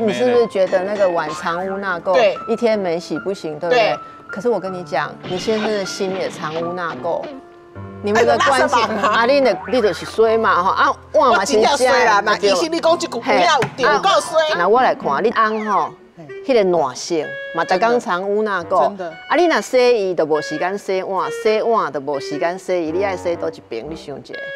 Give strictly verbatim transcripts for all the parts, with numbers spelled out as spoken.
你是不是觉得那个碗藏污纳垢， 对， 一天没洗不行，对不对？可是我跟你讲，你先生的心也藏污纳垢。你们的关系，啊，你的你就是衰嘛，吼啊， 我嘛真正衰啦，那医生你讲这句话有对，有够衰。 那我来看，你翁吼，迄个暖性嘛，逐工藏污纳垢。 真的。 啊，你若洗伊，就无时间洗碗，洗碗就无时间洗伊，你爱洗倒一边？你想一下。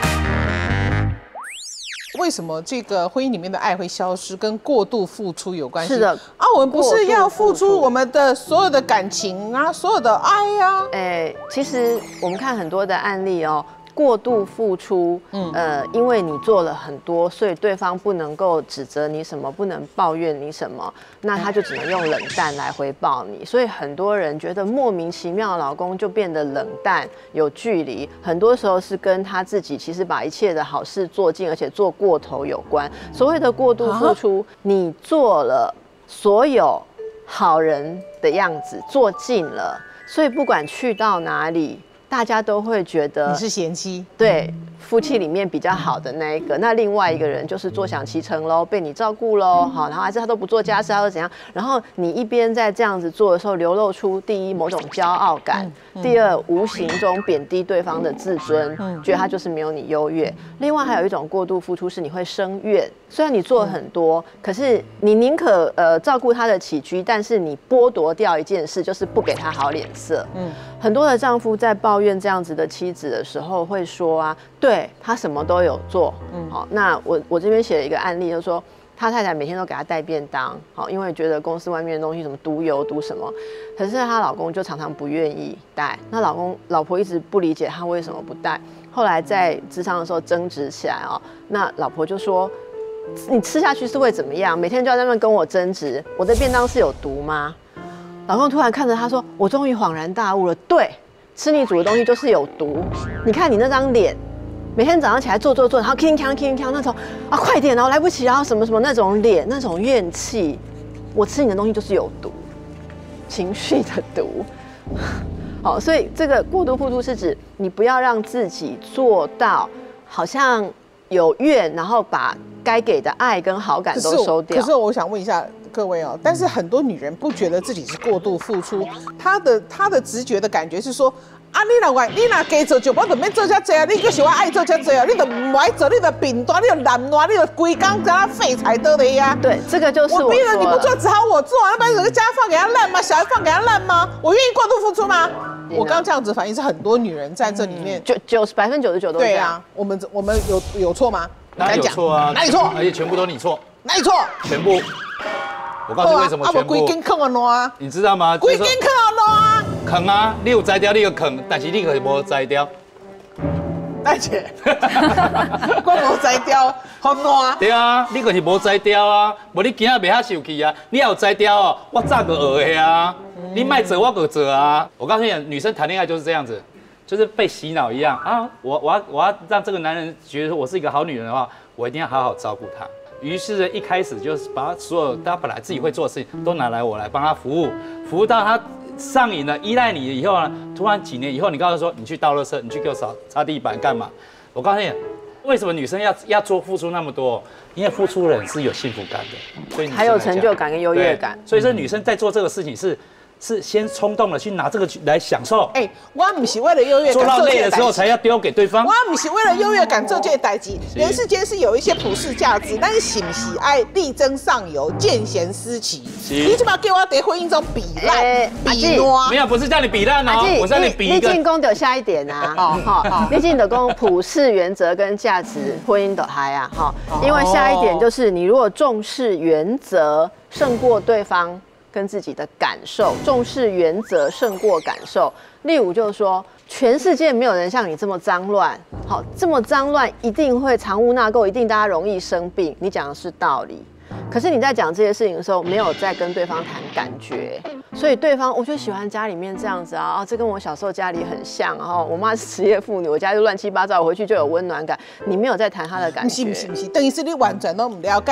为什么这个婚姻里面的爱会消失，跟过度付出有关系？ 是的， 啊，我们不是要付出我们的所有的感情啊，所有的爱呀、啊。 哎，其实我们看很多的案例哦。过度付出，嗯，呃，因为你做了很多，所以对方不能够指责你什么，不能抱怨你什么，那他就只能用冷淡来回报你。所以很多人觉得莫名其妙，老公就变得冷淡、有距离，很多时候是跟他自己其实把一切的好事做尽，而且做过头有关。所谓的过度付出，你做了所有好人的样子，做尽了，所以不管去到哪里。大家都会觉得你是贤妻， 对，夫妻里面比较好的那一个。那另外一个人就是坐享其成喽，被你照顾喽，好，然后还是他都不做家事，他会怎样？然后你一边在这样子做的时候，流露出第一某种骄傲感，嗯、第二无形中贬低对方的自尊，嗯、觉得他就是没有你优越。另外还有一种过度付出是你会生怨，虽然你做了很多，嗯、可是你宁可呃照顾他的起居，但是你剥夺掉一件事，就是不给他好脸色。嗯，很多的丈夫在抱怨这样子的妻子的时候，会说啊，对他什么都有做，嗯，好，那我我这边写了一个案例，就是说他太太每天都给他带便当，好，因为觉得公司外面的东西什么毒油毒什么，可是她老公就常常不愿意带，那老公老婆一直不理解他为什么不带，后来在职场的时候争执起来哦，那老婆就说，你吃下去是会怎么样？每天就在那边跟我争执，我的便当是有毒吗？老公突然看着他说，我终于恍然大悟了，对。吃你煮的东西就是有毒，你看你那张脸，每天早上起来做做做，然后铿锵铿锵那种啊，快点，然后来不及，然后什么什么那种脸，那种怨气，我吃你的东西就是有毒，情绪的毒。好，所以这个过度付出是指你不要让自己做到好像有怨，然后把该给的爱跟好感都收掉。 可是我想问一下各位哦，但是很多女人不觉得自己是过度付出，她的她的直觉的感觉是说，啊，你若我你若加做就我就免做遮济啊，你就是我爱做遮济啊，你就唔爱做，你就扁短，你就懒惰，你就规工在那废柴得的呀。 对，这个就是我我逼着你不做，只好我做啊，那把整个家放给他烂吗？小孩放给他烂吗？我愿意过度付出吗？我刚这样子反应是很多女人在这里面， 九九十百分之九十九都是这样。 对啊，我们我们有有错吗？ 哪有错啊？ 哪里错？ 而且全部都你错。 哪里错？ 全部。我告诉你为什么全部。 规间坑啊烂。 你知道吗？ 规间坑啊烂。 坑啊，你有摘掉你个坑，但是你可无摘掉。 大姐，我无摘掉，好烂。 对啊，你可是无摘掉啊，无你今仔袂遐受气啊。你要有摘掉哦，我早就学的啊。你卖做我就做啊。我告诉你，女生谈恋爱就是这样子。就是被洗脑一样啊！我我要我要让这个男人觉得我是一个好女人的话，我一定要好好照顾他。于是，一开始就是把他所有他本来自己会做的事情都拿来我来帮他服务，服务到他上瘾了，依赖你以后呢，突然几年以后，你告诉他说你去倒垃圾，你去给我扫擦地板干嘛？我告诉你，为什么女生要要做付出那么多？因为付出人是有幸福感的，所以还有成就感跟优越感。 所以说，女生在做这个事情是。是先冲动的去拿这个来享受。 哎、欸，我不是为了优越感做到累的时候才要丢给对方。 我不是为了优越感做这些代志。人世间是有一些普世价值，但是是不是爱力争上游、见贤思齐？你怎么给我在婚姻中比烂、欸、比烂？ 没有，不是叫你比烂哦，我是叫你比一个。 你进攻得下一点啊！哦好，你进的攻普世原则跟价值，婚姻的嗨啊！哈，因为下一点就是你如果重视原则胜过对方。跟自己的感受，重视原则胜过感受。例如就是说，全世界没有人像你这么脏乱，好，这么脏乱一定会藏污纳垢，一定大家容易生病。你讲的是道理，可是你在讲这些事情的时候，没有在跟对方谈感觉，所以对方我就喜欢家里面这样子啊，啊，这跟我小时候家里很像，然后我妈是职业妇女，我家就乱七八糟，我回去就有温暖感。你没有在谈他的感觉， 不是不是不是，等于是你完全都不了解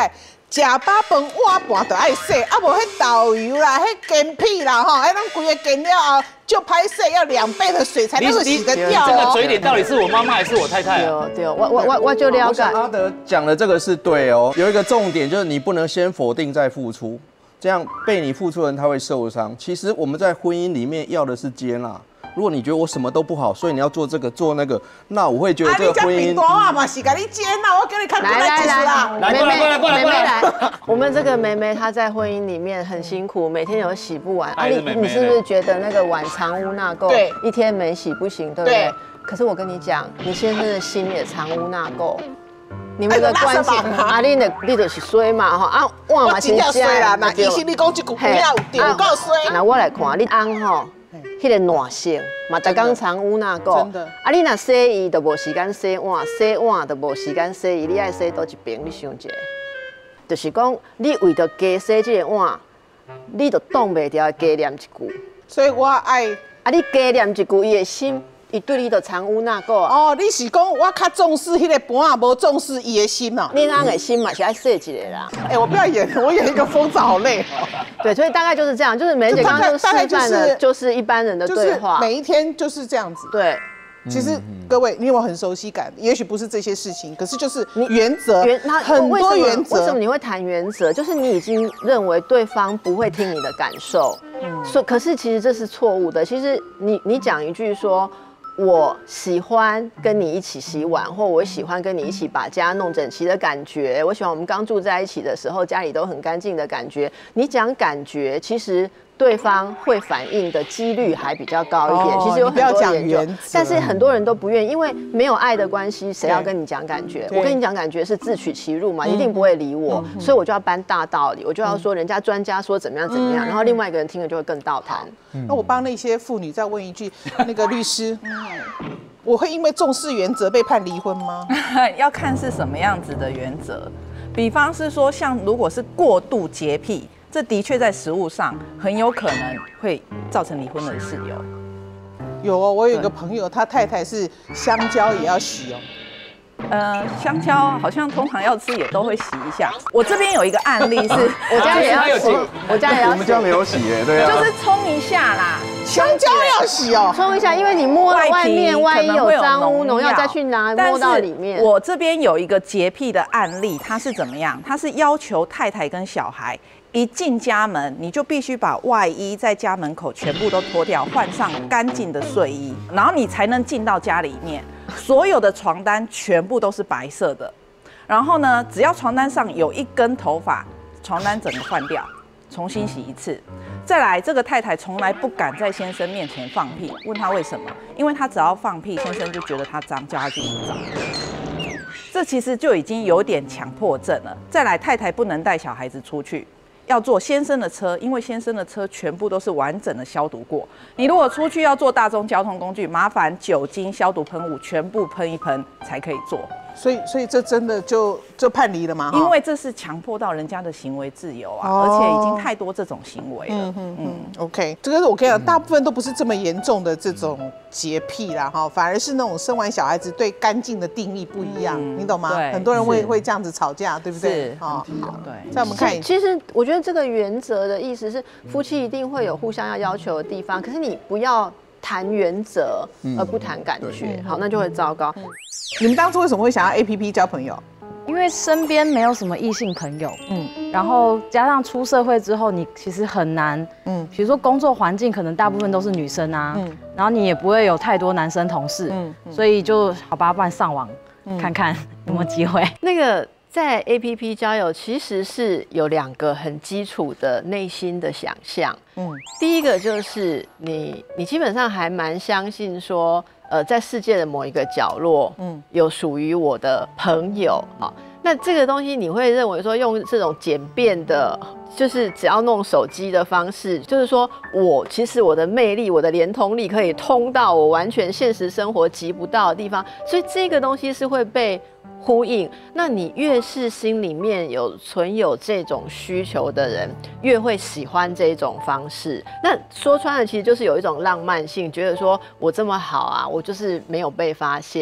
食饱饭碗盘就爱洗，啊无迄豆油啦、迄煎皮啦吼，哎，咱规个煎了后就拍洗，要两倍的水才能够洗得掉。 这个嘴脸到底是我妈妈还是我太太啊？ 对对，我我我我就了解。 阿德讲的这个是对哦，有一个重点就是你不能先否定再付出，这样被你付出的人他会受伤。其实我们在婚姻里面要的是接纳。如果你觉得我什么都不好，所以你要做这个做那个，那我会觉得这个婚姻。啊，你家嘛是给你接纳，我给你看过来技术啦。 来过来过来过来过来。 我们这个妹妹她在婚姻里面很辛苦，每天有洗不完。啊，你你是不是觉得那个碗藏污纳垢？ 对， 一天没洗不行，对不对？可是我跟你讲，你先生的心也藏污纳垢。你们的关系，啊，你的你就是衰嘛吼，啊， 我嘛真正衰啦，那医生你讲这句不要对，够衰。 那我来看，你翁吼。迄个暖性嘛，逐工藏污纳垢。 真的。 啊，你若洗伊，就无时间洗碗，洗碗就无时间洗伊。你爱洗倒一边？你想一下，就是讲，你为着加洗这个碗，你就挡袂掉加念一句。 所以我爱。 啊，你加念一句，伊的心，伊对你就藏污纳垢。 哦，你是讲我较重视迄个盘啊，无重视伊的心啊？ 你翁的心嘛是爱洗一个啦。 哎、欸，我不要演，我演一个疯子好累。 对，所以大概就是这样，就是梅姐刚刚就示范了，就是一般人的对话， 每一天就是这样子。 对， 其实各位，你有没有很熟悉感？也许不是这些事情，可是就是原则，原很多原则。 为什么你会谈原则？就是你已经认为对方不会听你的感受，嗯，所以可是其实这是错误的。其实你你讲一句说。我喜欢跟你一起洗碗，或我喜欢跟你一起把家弄整齐的感觉。我喜欢我们刚住在一起的时候，家里都很干净的感觉。你讲感觉，其实对方会反应的几率还比较高一点。哦、其实有很多研究，但是很多人都不愿意，因为没有爱的关系，谁要跟你讲感觉？我跟你讲感觉是自取其辱嘛，一定不会理我，嗯、所以我就要搬大道理，我就要说人家专家说怎么样怎么样，嗯、然后另外一个人听了就会更倒弹。 嗯、那我帮那些妇女再问一句，那个律师。我会因为重视原则被判离婚吗？ 要看是什么样子的原则。比方是说，像如果是过度洁癖，这的确在实务上很有可能会造成离婚的事由。 有哦，我有一个朋友，他太太是香蕉也要洗哦。 呃，香蕉好像通常要吃也都会洗一下。我这边有一个案例是， 我家也要洗，我家也要洗。 我们家没有洗耶，对啊。 就是冲一下啦， 香蕉要洗哦， 冲一下，因为你摸到外面，万一有脏污农药再去拿，摸到里面。 我这边有一个洁癖的案例，他是怎么样？他是要求太太跟小孩一进家门，你就必须把外衣在家门口全部都脱掉，换上干净的睡衣，然后你才能进到家里面。所有的床单全部都是白色的，然后呢，只要床单上有一根头发，床单整个换掉，重新洗一次。再来，这个太太从来不敢在先生面前放屁，问他为什么？因为他只要放屁，先生就觉得他脏，叫他继续脏。这其实就已经有点强迫症了。再来，太太不能带小孩子出去。要坐先生的车，因为先生的车全部都是完整的消毒过。你如果出去要坐大众交通工具，麻烦酒精消毒喷雾全部喷一喷才可以坐。 所以，所以这真的就就判离了吗？ 因为这是强迫到人家的行为自由啊，哦、而且已经太多这种行为了。嗯嗯嗯 ，OK， 这个我跟你讲，大部分都不是这么严重的这种洁癖啦，哈，反而是那种生完小孩子对干净的定义不一样，嗯、你懂吗？很多人会会这样子吵架，对不对？ 是，好，对。 再我们看， 其实我觉得这个原则的意思是，夫妻一定会有互相要要求的地方，可是你不要谈原则而不谈感觉，好，那就会糟糕。 你们当初为什么会想要 A P P 交朋友？ 因为身边没有什么异性朋友，嗯，然后加上出社会之后，你其实很难，嗯，比如说工作环境可能大部分都是女生啊，嗯，然后你也不会有太多男生同事，嗯，所以就好吧，不然上网看看有没有机会。 那个在 A P P 交友其实是有两个很基础的内心的想象，嗯，第一个就是你你基本上还蛮相信说。呃，在世界的某一个角落，嗯，有属于我的朋友啊。那这个东西，你会认为说，用这种简便的，就是只要弄手机的方式，就是说我其实我的魅力、我的连通力可以通到我完全现实生活及不到的地方，所以这个东西是会被呼应。那你越是心里面有存有这种需求的人，越会喜欢这种方式。那说穿了，其实就是有一种浪漫性，觉得说我这么好啊，我就是没有被发现。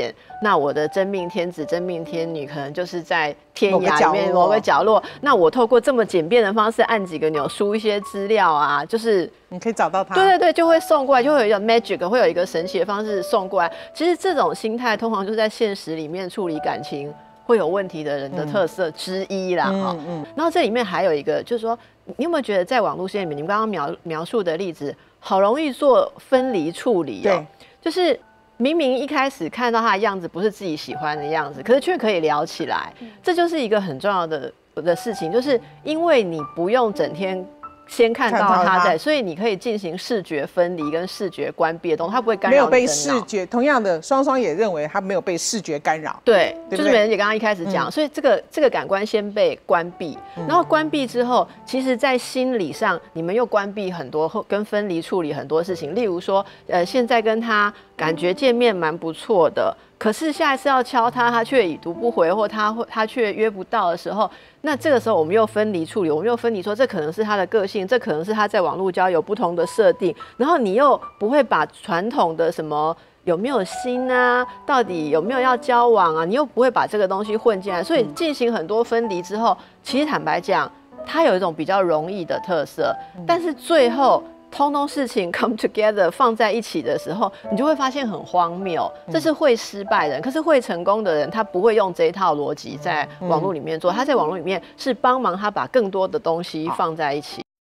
那我的真命天子、真命天女可能就是在天某个涯里面角落某个角落。那我透过这么简便的方式，按几个钮，输一些资料啊，就是你可以找到他。 对对对，就会送过来，就会有一个 magic， 会有一个神奇的方式送过来。其实这种心态通常就是在现实里面处理感情会有问题的人的特色之一啦。哈、嗯嗯。然后这里面还有一个，就是说，你有没有觉得在网络世界里面，你们刚刚描描述的例子，好容易做分离处理哦？就是明明一开始看到他的样子不是自己喜欢的样子，可是却可以聊起来，这就是一个很重要的的事情，就是因为你不用整天先看到他在，所以你可以进行视觉分离跟视觉关闭的东西，它不会干扰你的脑。 没有被视觉，同样的，双双也认为他没有被视觉干扰。 对， 对就是美人姐刚刚一开始讲，嗯、所以这个这个感官先被关闭，嗯、然后关闭之后，其实在心理上你们又关闭很多跟分离处理很多事情，例如说，呃，现在跟他感觉见面蛮不错的。可是下一次要敲他，他却已读不回，或他他却约不到的时候，那这个时候我们又分离处理，我们又分离说这可能是他的个性，这可能是他在网络交友不同的设定，然后你又不会把传统的什么有没有心啊，到底有没有要交往啊，你又不会把这个东西混进来，所以进行很多分离之后，其实坦白讲，它有一种比较容易的特色，但是最后。通通事情 come together 放在一起的时候，你就会发现很荒谬。这是会失败的人，可是会成功的人，他不会用这一套逻辑在网络里面做，他在网络里面是帮忙他把更多的东西放在一起。